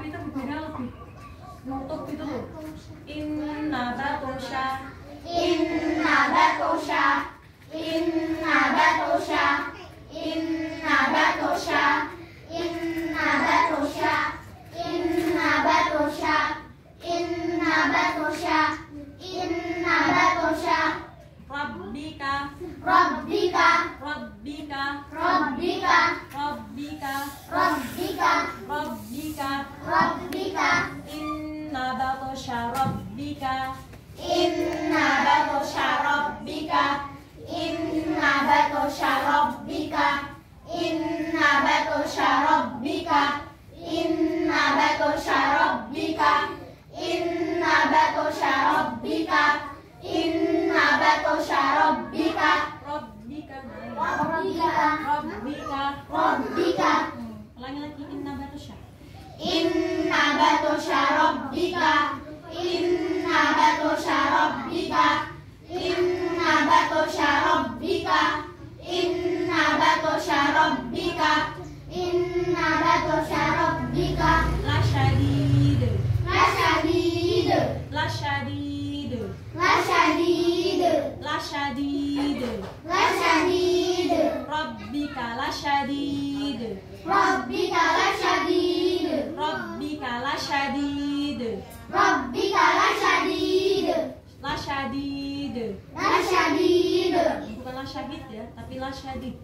tapi itu bibirnya lebih nutup gitu loh. Inna batosha. Inna batosha. Inna batosha. Inna batosha. Inna batosha. Inna batosha. Inna batosha. Inna batosha. Rabbika. Rabbika. Rabbika. Rabbika. Rabbika. Rabbika. Rabbika. Rabbika. Inna batosha rabbika. Inna batosha rabbika. Inna batosha rabbika. Inna batosha rabbika. Inna batosha rabbika. Inna batosha rabbika. Inna batosha rabbika. Rabbika. Rabbika. Rabbika. Rabbika. Ulangi lagi inna batosha. Inna batosha rabbika. Inna batosha rabbika. Inna batosha rabbika. Inna batosha rabbika. Inna batosha rabbika. La shadid. La shadid. La shadid. La shadid. La shadid. La shadid. Rabbika la shadid. Rabbika la shadid. Rabbika la shadid. Rabbika la shadid. La shadid. La shadid. Bukan la syadid ya, tapi la syadid.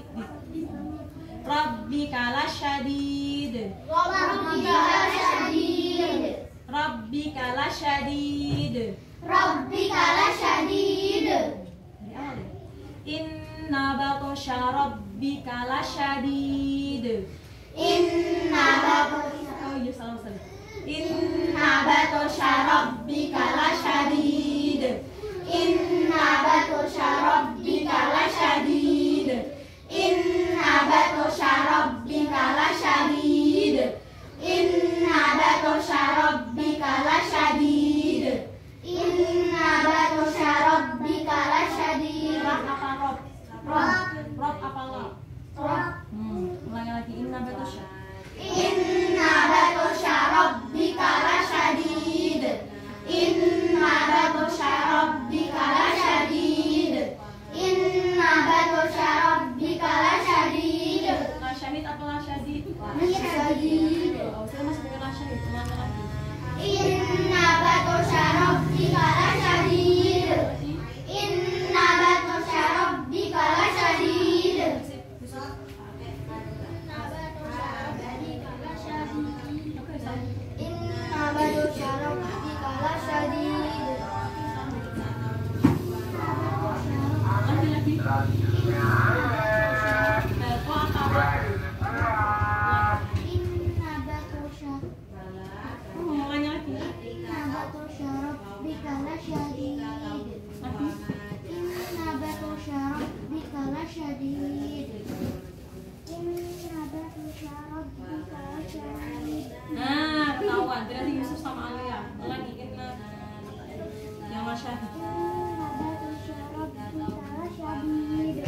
Rabbika la shadid. Rabbika la shadid. Rabbika la shadid. Rabbika la shadid. Dari awal ya. Inna batosha rabbika la shadid. Inna batosha. Oh iya salah. Inna batosha rabbika la shadid. Inna batosha rabbika la shadid. Inna batosha rabbika la shadid. Inna batosha rabbika la shadid. Inna batosha rabbika la shadid. Rob apa rob? Rob. Rob apa lo? Rob. Ulangi lagi inna batosha. Inna batosha rabbika la shadid. Inna batosha rabbika la shadid. Inna batosha rabbika la shadid. La syahid apa la syadid? La shadid. Oh, saya masih pakai la syahid. Ulangi lagi. Inna batosha rabbika la shadid. Inna batosha rabbika la shadid. Inna batosha rabbika la shadid. Lagi. Kok apa? Inna batosha. Ulangi lagi. Inna batosha rabbika la shadid. Lagi. Inna batosha rabbika la shadid. Inna batosha rabbika la shadid. Nah, ketahuan. Berarti Yusuf sama Alia. Lagi inna yang la syahid. Inna batosha rabbika la shadid.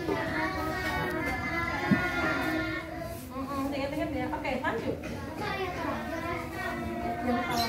Ingat-ingat ya. Oke, lanjut. Yang salah.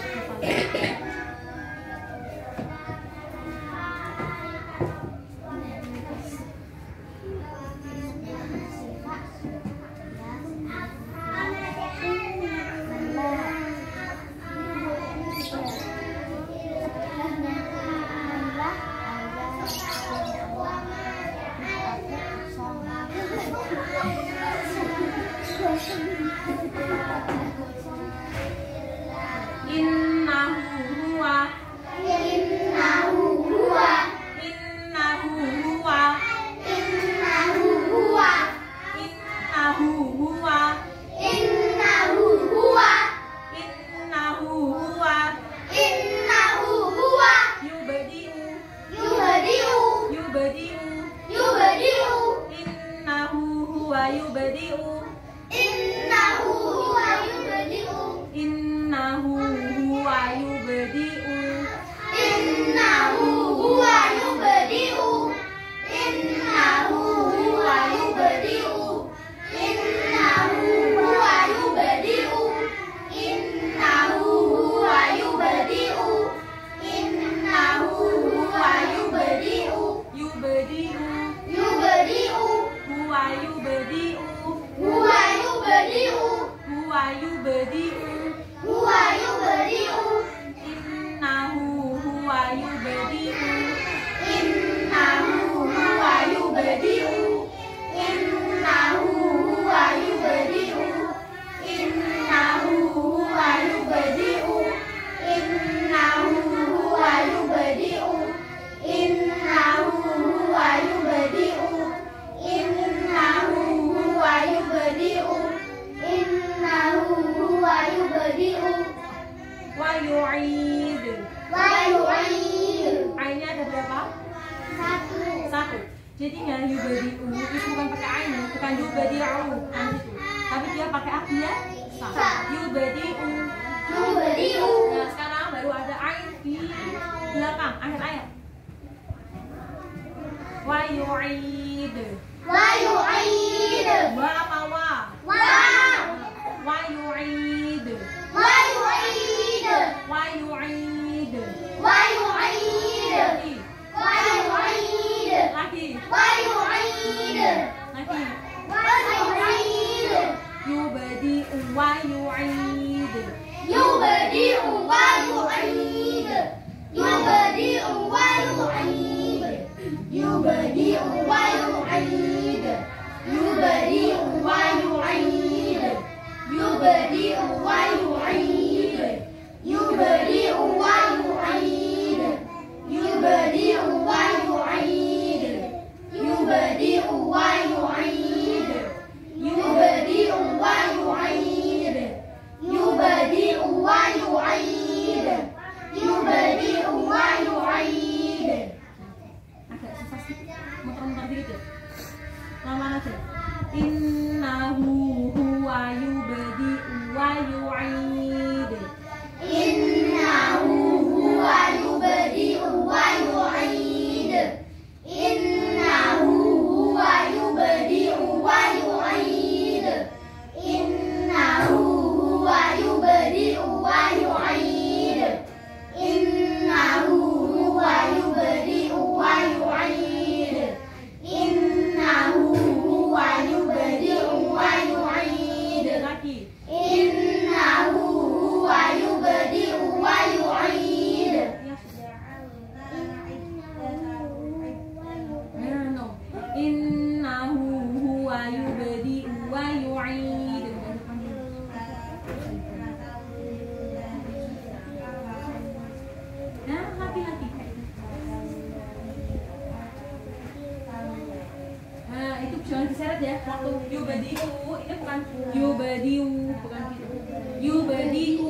Ainnya ada berapa? Satu. Jadi ya yubadi'u itu bukan pakai ain, bukan yubadi'u, tapi dia pakai ya. Yubadi'u. Nah sekarang baru ada ain di belakang akhir ayat. Wa yu'id. Wa apa wa? Wa yu'id. Lagi. Yubadi'u wa yu'id. Agak susah sih, muter-muter dikit ya. Lama aja. Innahu huwa yubadi'u wa yu'id. Jangan diseret ya, waktu yubadi'u ini bukan yubadi'u, bukan gitu. Yubadi'u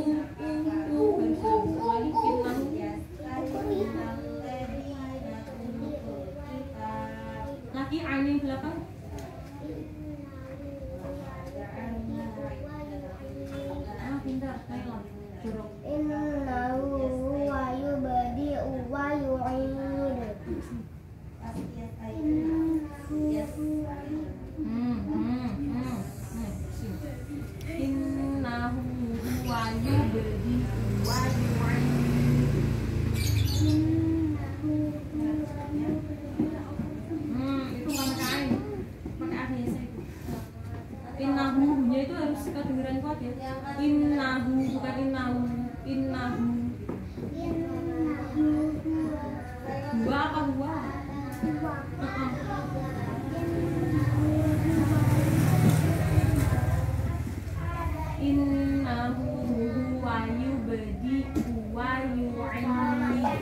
lagi fitnah. Lagi ain belakang. Pintar, ayo jorok. Innahu huwa yubadi'u wa yu'id. kedengeran kuat ya. Innahu bukan innahu. Innahu. Huwa apa huwa? Innahu huwa yubdi'u wa yu'id.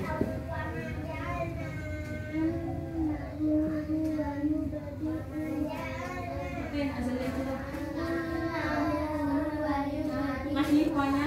Oke, azalnya itu. Masih kuanya?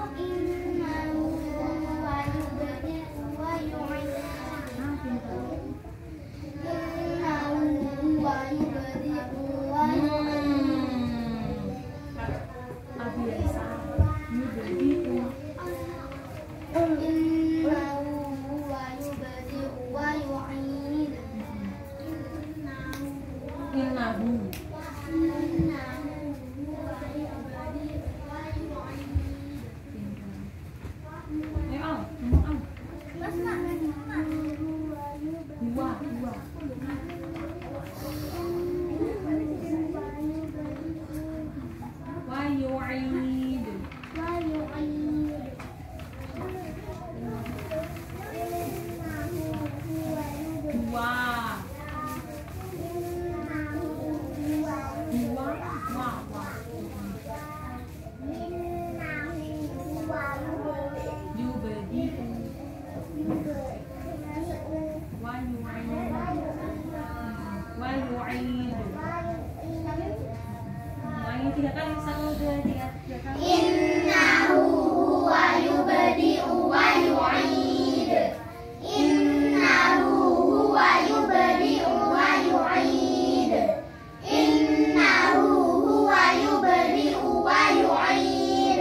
Tiga kali, 1, 2, 3 kali. Innahu huwa yubdi'u wa yu'id. Innahu huwa yubdi'u wa yu'id. Innahu huwa yubdi'u wa yu'id.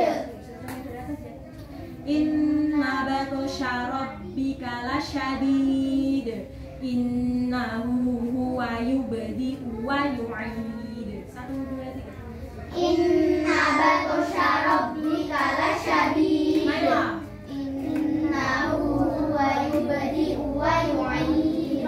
Inna batsha rabbika lasyadid. Innahu huwa yubdi'u wa yu'id. 1, 2, 3. Inna batsha rabbika lasyadid. Innahu huwa yubdi'u wa yu'id.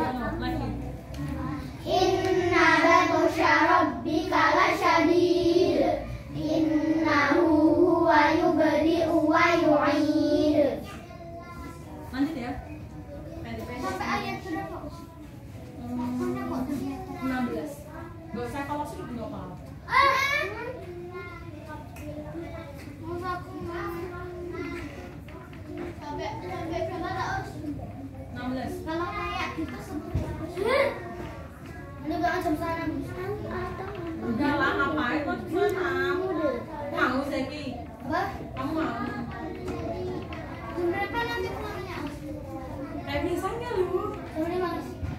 Inna batsha rabbika lasyadid. Innahu huwa yubdi'u wa yu'id. Lanjut ya. Sampai ayat berapa? 16. Gak usah kalau sudah nggak apa-apa. Sampai berapa tak? 16. Kalau kayak gitu ini banget jam sana. Udah lah, ngapain kok gimana? Mau Zeki? Apa? Kamu mau? Jam berapa nanti pulangnya? Kayak biasanya lu. Jam 5.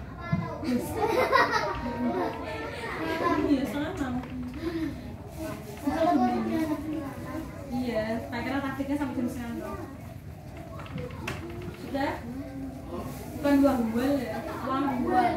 Iya, senang. Iya, tak kira taktiknya sampai jam 9. Sudah? Bukan wahwal ya? Wahwal.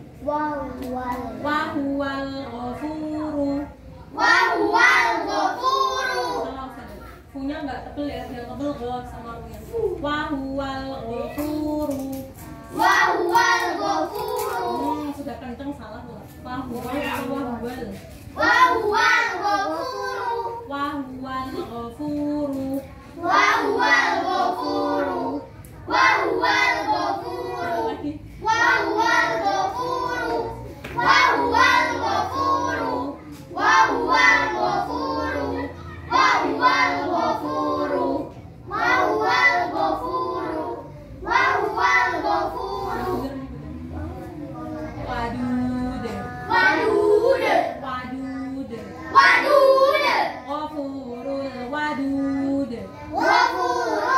Wahwal ghafuru. Wahwal ghafuru. Punya nggak tebel ya? Biar tebel ghaf sama runya. Wahwal ghafuru. Wahwal ghafuru. Sudah kenceng salah loh. Wahwal. Wahwal ghafuru. Wahwal ghafuru. Wahwal ghafuru. Wahwal ghafuru. Lagi. Wahwal ghafuru. Wahwal ghafuru. Wahwal ghafuru. Wahwal ghafuru. Wahwal ghafuru. Wahwal ghafuru. Wadud. Wadud. Wadud. Wadud. Ghafurul wadud. Ghafurul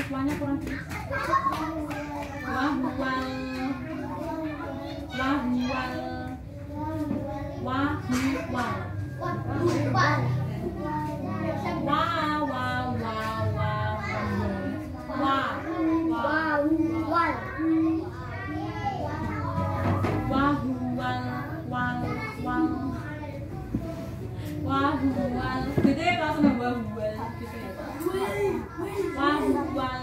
Wanya kurang tipis. Wahwal. Gede kalau sama wahwal gitu ya. Wahwal.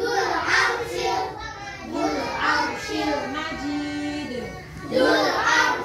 Zul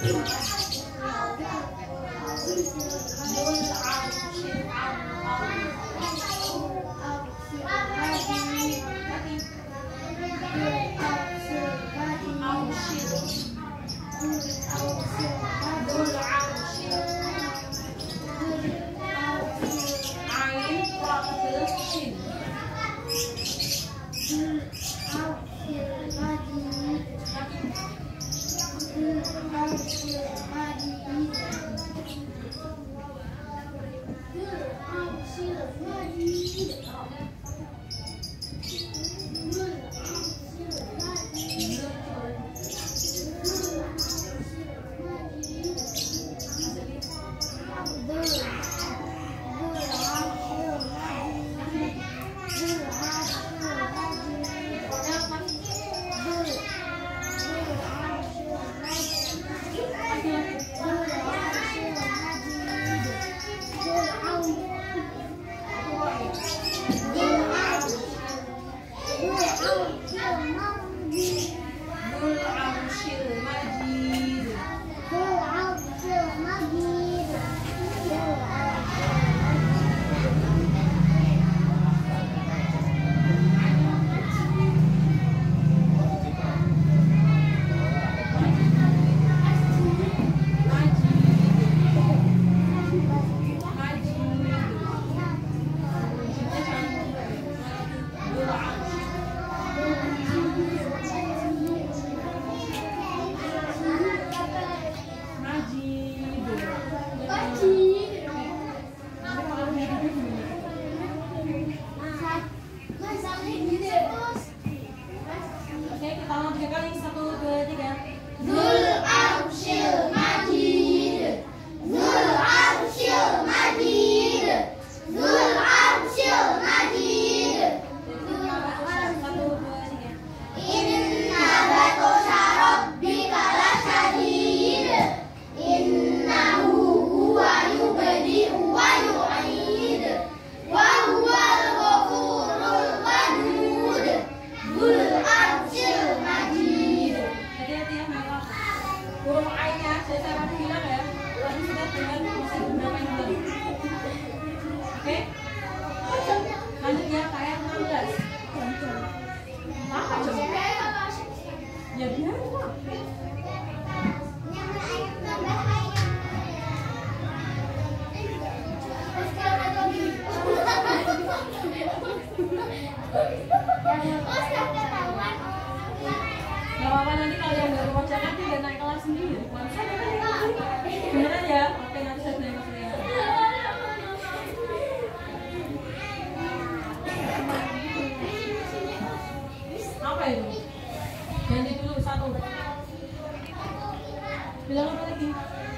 Bilang apa lagi?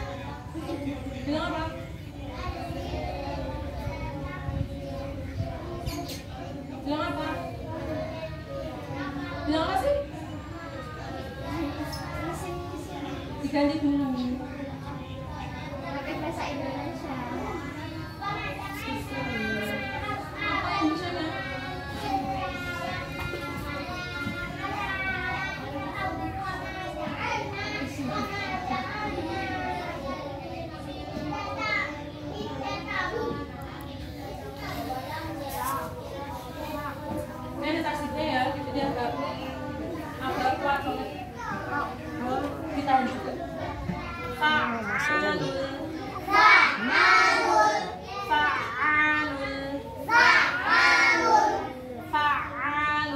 Bilang apa? Bilang apa? Bilang apa sih? Diganti dulu.